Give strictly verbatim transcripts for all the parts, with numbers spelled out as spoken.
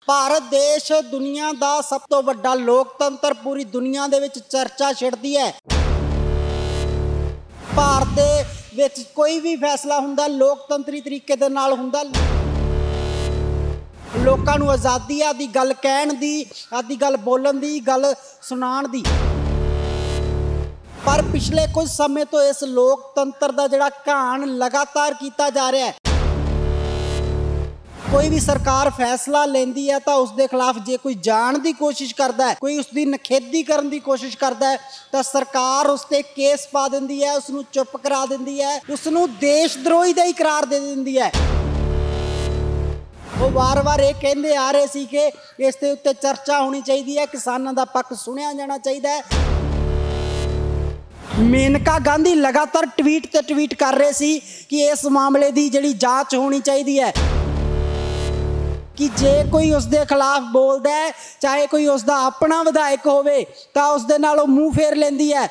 भारत देश दुनिया का सब तो वड्डा लोकतंत्र पूरी दुनिया दे विच चर्चा छिड़दी है। भारत दे विच कोई भी फैसला हुंदा लोकतंत्री तरीके दे नाल हुंदा। लोकां नूं आज़ादी आ दी गल कहण दी, आदी गल बोलण दी, गल सुनाण दी। पर पिछले कुछ समय तो इस लोकतंत्र का जिहड़ा घाण लगातार किया जा रहा है। कोई भी सरकार फैसला लेंदी है तो उसके खिलाफ जे कोई जाण की कोशिश करता है, कोई उसकी नखेदी करने की कोशिश करता है तो सरकार उस पर केस पा देंदी है, उसनूं चुप करा देंदी है, उसनूं देशद्रोही का ही करार दे देंदी है। वो बार बार ये कहते आ रहे सी कि इसके उत्ते चर्चा होनी चाहिए है, किसानों का पक्ष सुनिया जाना चाहिए है। मेनका गांधी लगातार ट्वीट ते ट्वीट कर रहे सी कि इस मामले की जिहड़ी जांच होनी चाहिए है कि जे कोई उसके खिलाफ बोलता है, चाहे कोई उसका अपना विधायक होवे तो उसदे नाल मूँह फेर लेंदी है।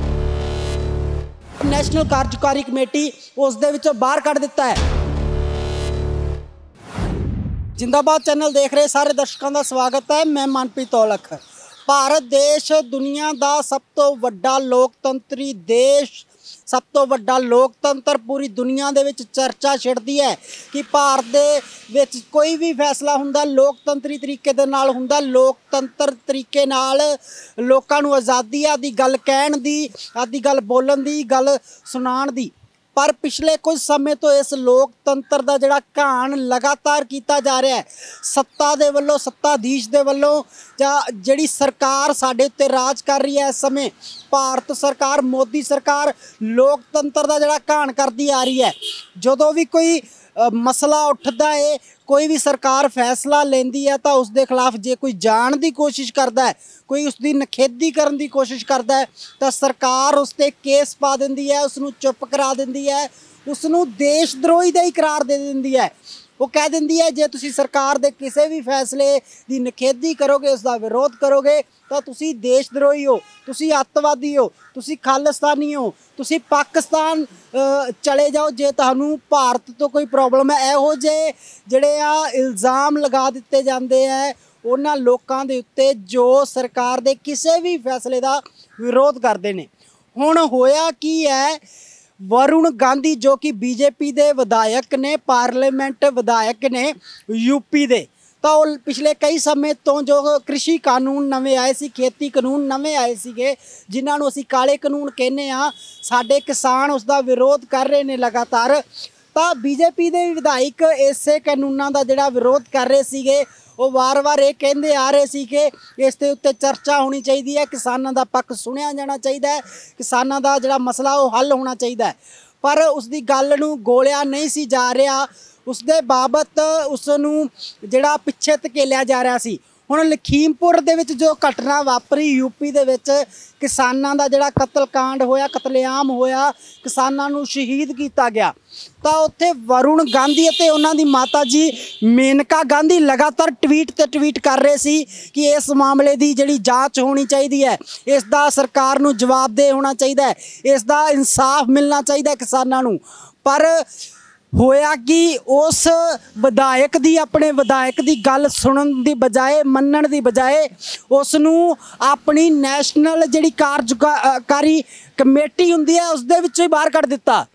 नैशनल कार्यकारी कमेटी उसदे विचों बाहर कढ़ दिता है। जिंदाबाद चैनल देख रहे सारे दर्शकों का स्वागत है। मैं मनप्रीत औलख। भारत देश दुनिया का सब तो वड्डा लोकतंत्री देश, सब तो वड्डा लोकतंत्र पूरी दुनिया दे विच चर्चा छिड़दी है कि भारत दे विच कोई भी फैसला हुंदा लोकतंत्री तरीके दे नाल हुंदा। लोकतंत्र तरीके नाल लोकां नूं आज़ादी आ दी गल कहण दी, आदी गल बोलण दी, गल सुनाण दी। पर पिछले कुछ समय तो इस लोकतंत्र का जिहड़ा घाण लगातार किया जा रहा है। सत्ता दे वल्लों, सत्ताधीश दे वल्लों जां जिहड़ी सरकार साडे उत्ते राज कर रही है इस समय, भारत सरकार, मोदी सरकार लोकतंत्र का जिहड़ा घाण करदी आ रही है। जदों भी कोई मसला उठदा है, कोई भी सरकार फैसला लेंदी है तो उसके खिलाफ जे कोई जाण की कोशिश करता है, कोई उसकी नखेदी करने की कोशिश करता है तो सरकार उस पर केस पा देंदी है, उसनूं चुप करा देंदी है, उसनूं देशद्रोही का ही करार दे देंदी है। वो कह देंदी है जे तुसी सरकार दे किसी भी फैसले की नखेदी करोगे, उसका विरोध करोगे तो तुसी देशद्रोही हो, तुसी अतवादी हो, तुसी खालिस्तानी हो, तुसी पाकिस्तान चले जाओ जे तुहानूं भारत तो कोई प्रॉब्लम है। इहो जे जिहड़े आ इल्ज़ाम लगा दिते जांदे है उन्हां लोकां दे उत्ते जो सरकार दे किसी भी फैसले का विरोध करते हैं। हुण होया की है, वरुण गांधी जो कि बीजेपी के विधायक ने, पार्लीमेंट विधायक ने यूपी दे, तो पिछले कई समय तो जो कृषि कानून नवे आए सी, खेती कानून नवे आए सीगे जिन्होंने असीं काले कानून कहने आ, साडे किसान उसका विरोध कर रहे हैं लगातार। तो बीजेपी के विधायक इसे कानूनों का जिहड़ा विरोध कर रहे सीगे, वो बार बार ये कहते आ रहे सी कि इसके उत्ते चर्चा होनी चाहिए है, किसानों का पक्ष सुनिया जाना चाहिए है, किसानों का जिहड़ा मसला वो हल होना चाहिए है। पर उसकी गल नूं गोलिया नहीं सी जा रहा, उसके बाबत उसनूं जिहड़ा पिछे धकेलिया जा रहा सी। हुण लखीमपुर दे विच जो घटना वापरी यूपी दे विच, किसानां दा जिहड़ा कतलकांड होया, कतलेआम होया, किसानां नूं शहीद किया गया, तो उत्थे वरुण गांधी अते उन्हां दी माता जी मेनका गांधी लगातार ट्वीट ते ट्वीट कर रहे सी कि इस मामले की जिहड़ी जांच होनी चाहिए है, इसदा सरकार नूं जवाबदेह होना चाहिए है, इसदा इंसाफ मिलना चाहिए किसानां नूं। पर होया कि उस विधायक दी, अपने विधायक की गल सुनन की बजाय, मनण की बजाय, उसनूं अपनी नैशनल जिहड़ी कार्यकारी कमेटी हुंदी है उसदे विचों ही बाहर कढ़ दिता।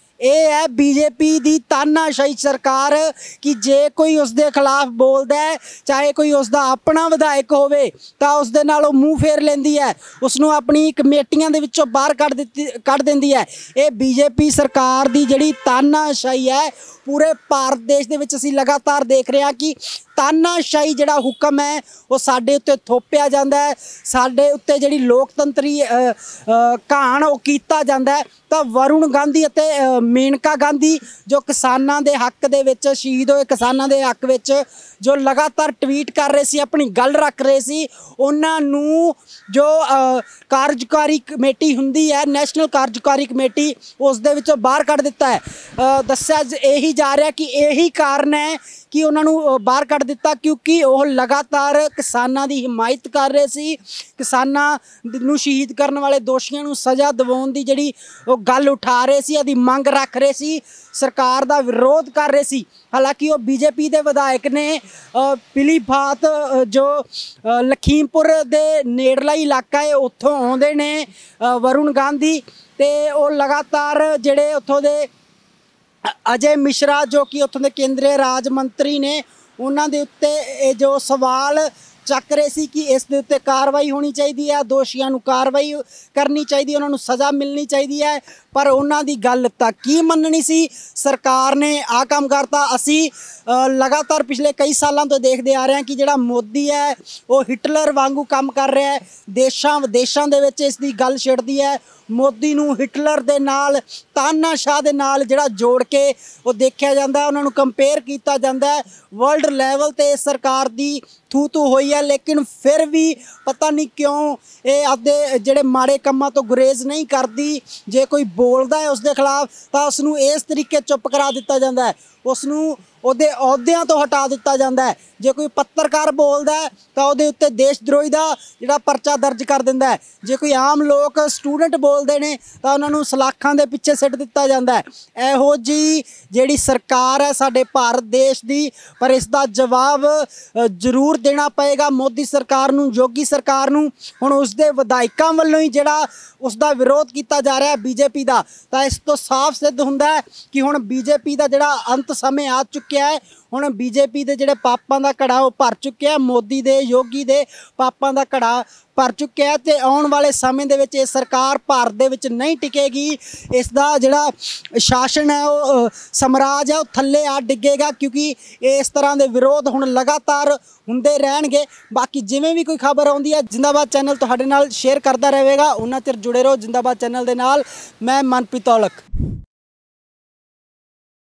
ये है बीजेपी की तानाशाही सरकार कि जे कोई उसके खिलाफ बोलता है, चाहे कोई उसका अपना विधायक होवे तो उसदे नाल मूँह फेर लेंदी है, उसनूं अपनी कमेटियां दे विचों बाहर कढ़ दित्ती कढ़ देंदी है। ये बीजेपी सरकार की जिहड़ी तानाशाही है पूरे भारत देश दे विच असीं लगातार देख रहे हैं कि तानाशाही जिहड़ा हुक्म है वो साडे उत्ते थोपिया जांदा है, साडे उत्ते जिहड़ी लोकतंत्री घाण वो कीता जांदा है। तो वरुण गांधी अते मेनका गांधी जो किसानां दे हक दे विच, शहीद होए किसानां दे हक विच जो लगातार ट्वीट कर रहे सी, अपनी गल रख रहे सी, उन्हां नूं जो कार्यकारी कमेटी हुंदी है, नैशनल कार्यकारी कमेटी, उस दे विचों बाहर कढ़ दिता है। दस्सिया यही जा रहा कि यही कारण है कि उन्होंने बाहर कढ़ दिता क्योंकि वो लगातार किसानां दी हिमायत कर रहे सी, किसानां नूं शहीद करन वाले दोषियों नूं सज़ा दिवाउण दी जिहड़ी वो गल उठा रहे सी, आदी मंग रख रहे सी, सरकार दा विरोध कर रहे सी। हालांकि वो बीजेपी के विधायक ने पिलीभात जो लखीमपुर दे नेड़ला इलाका है उत्थों आउंदे ने वरुण गांधी ते वो लगातार जिहड़े उत्थों दे अजय मिश्रा जो कि उत्थों के केंद्रीय राज मंत्री ने उन्हां दे उत्ते जो सवाल चक रहे सी कि इस दे उत्ते कार्रवाई होनी चाहिए है, दोषियों नूं कार्रवाई करनी चाहिए, उन्होंने सज़ा मिलनी चाहिए है, पर उन्हां दी गल तां की मननी सी। सरकार ने आ काम करता। असी लगातार पिछले कई सालों तो देखते आ रहे हैं कि जिहड़ा मोदी है वो हिटलर वांगू काम कर रहा है, देशां विदेशां दे विच इस दी गल छिड़दी है। मोदी नूं हिटलर दे नाल तानाशाह दे नाल जिहड़ा जोड़ के वो देखा जाता है, उन्होंने कंपेयर किया जाता है। वर्ल्ड लैवल ते सरकार दी थू थू हुई है, लेकिन फिर भी पता नहीं क्यों ये आपदे जिहड़े माड़े कामां तो गुरेज नहीं करती। जे कोई बोलदा है उसके खिलाफ तो उसनूं इस तरीके चुप करा दिता जाता है, उसनूं ਉਹਦੇ अहुदियां तो हटा दिता जाता है। जे कोई पत्रकार बोलता है तो ਉਹਦੇ उत्ते देशद्रोही का जिहड़ा परचा दर्ज कर दिंदा है। जे कोई आम लोग स्टूडेंट बोलते हैं तो उन्होंने सलाखां दे पिछे सिट दिता जाता है। इहो जी जिहड़ी सरकार है साडे भारत देश की, पर इसका जवाब जरूर देना पएगा मोदी सरकार नूं, योगी सरकार नूं। हुण उसदे विधायकां वल्लों ही जिहड़ा उसका विरोध किया जा रहा है बीजेपी का, तो इस तो साफ सिद्ध हुंदा है कि हुण बीजेपी का जिहड़ा अंत समय आ चुकिया है। हुण बीजेपी के जिहड़े पापां दा घड़ा वो भर चुकिया है, मोदी दे योगी दे पापां दा घड़ा भर चुकिया है। तो आने वाले समय दे विच ये सरकार भारत दे विच नहीं टिकेगी, इसका जिहड़ा शासन है वो समराज है वो थल्ले आ डिगेगा, क्योंकि इस तरह के विरोध हुण लगातार हुंदे रहणगे। बाकी जिवें भी कोई खबर आउंदी है जिंदाबाद चैनल तुहाडे नाल शेयर करता रहेगा, उन्ना चिर जुड़े रहो जिंदाबाद चैनल दे नाल। मैं मनप्रीत औलख।